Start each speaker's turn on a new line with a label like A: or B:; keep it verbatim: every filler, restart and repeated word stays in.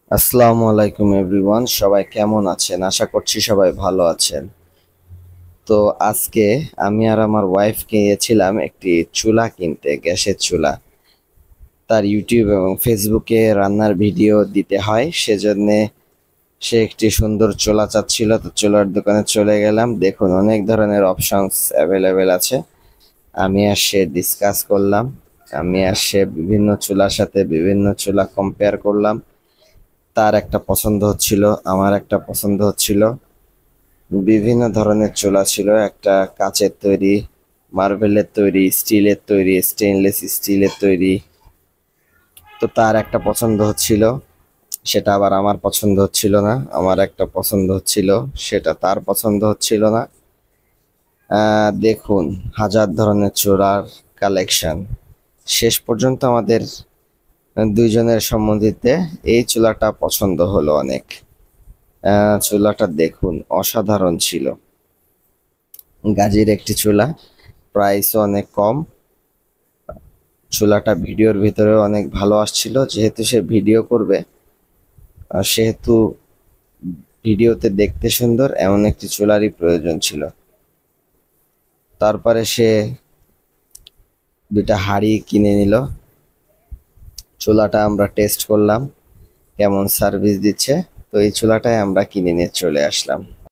A: আসসালামু আলাইকুম এভরিওয়ান, সবাই কেমন আছেন? আশা করছি সবাই ভালো আছেন। তো আজকে আমি আর আমার ওয়াইফ গিয়েছিলাম একটি চুলা কিনতে, গ্যাসের চুলা। তার ইউটিউব এবং ফেসবুকে রান্নার ভিডিও দিতে হয়, সেজন্যে সে একটি সুন্দর চুলা চাচ্ছিল। তো চুলার দোকানে চলে গেলাম। দেখুন, অনেক ধরনের অপশনস অ্যাভেলেবেল আছে। আমি আর সে ডিসকাস করলাম। আমি আর সে বিভিন্ন চুলার সাথে বিভিন্ন চুলা কম্পেয়ার করলাম। তার একটা পছন্দ হচ্ছিল, আমার একটা পছন্দ হচ্ছিল। বিভিন্ন ধরনের চুলা ছিল, একটা কাচের তৈরি, মার্বেলের তৈরি, স্টিলের তৈরি, স্টেইনলেস স্টিলের তৈরি। তো তার একটা পছন্দ হচ্ছিল, সেটা আবার আমার পছন্দ হচ্ছিল না। আমার একটা পছন্দ হচ্ছিল, সেটা তার পছন্দ হচ্ছিল না। আহ, দেখুন, হাজার ধরনের চুলার কালেকশন। শেষ পর্যন্ত আমাদের দুইজনের সম্মতিতে এই চুলাটা পছন্দ হলো অনেক। আহ, চুলাটা দেখুন, অসাধারণ ছিল। গাজীর একটি চুলা, প্রাইসও অনেক কম। চুলাটা ভিডিওর ভিতরে অনেক ভালো আসছিল। যেহেতু সে ভিডিও করবে, আহ, সেহেতু ভিডিওতে দেখতে সুন্দর এমন একটি চুলারই প্রয়োজন ছিল। তারপরে সে দুইটা হাঁড়ি কিনে নিল। চুলাটা আমরা টেস্ট করলাম কেমন সার্ভিস দিচ্ছে। তো এই চুলাটাই আমরা কিনে নিয়ে চলে আসলাম।